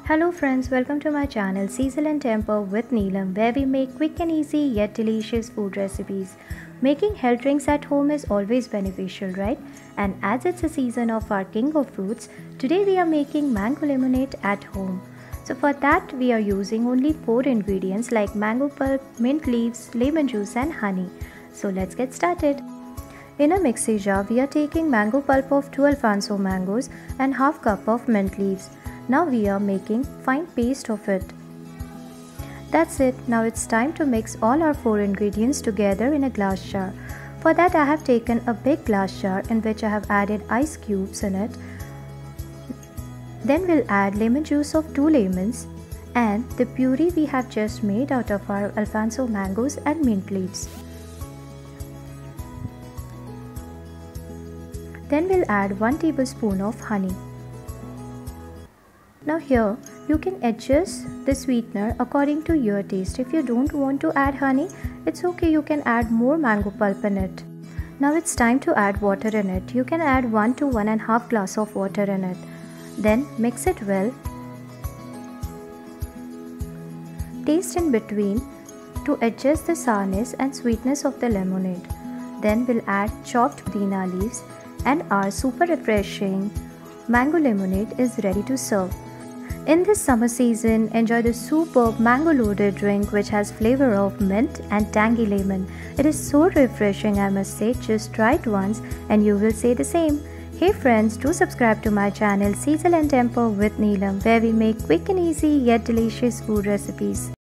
Hello friends, welcome to my channel Sizzle and Temper with Neelam, where we make quick and easy yet delicious food recipes. Making health drinks at home is always beneficial, right? And as it's a season of our king of fruits, today we are making mango lemonade at home. So for that we are using only 4 ingredients like mango pulp, mint leaves, lemon juice and honey. So let's get started. In a mixie jar, we are taking mango pulp of 2 Alfonso mangoes and half cup of mint leaves. Now we are making fine paste of it. That's it. Now it's time to mix all our 4 ingredients together in a glass jar. For that I have taken a big glass jar in which I have added ice cubes in it. Then we'll add lemon juice of 2 lemons and the puree we have just made out of our Alfonso mangoes and mint leaves. Then we'll add 1 tablespoon of honey. Now here you can adjust the sweetener according to your taste. If you don't want to add honey, it's okay, you can add more mango pulp in it. Now it's time to add water in it. You can add 1 to 1.5 glass of water in it. Then mix it well. Taste in between to adjust the sourness and sweetness of the lemonade. Then we'll add chopped pudeena leaves and our super refreshing mango lemonade is ready to serve. In this summer season, enjoy the superb mango loaded drink which has flavor of mint and tangy lemon. It is so refreshing, I must say. Just try it once and you will say the same. Hey friends, do subscribe to my channel Sizzle and Temper with Neelam, where we make quick and easy yet delicious food recipes.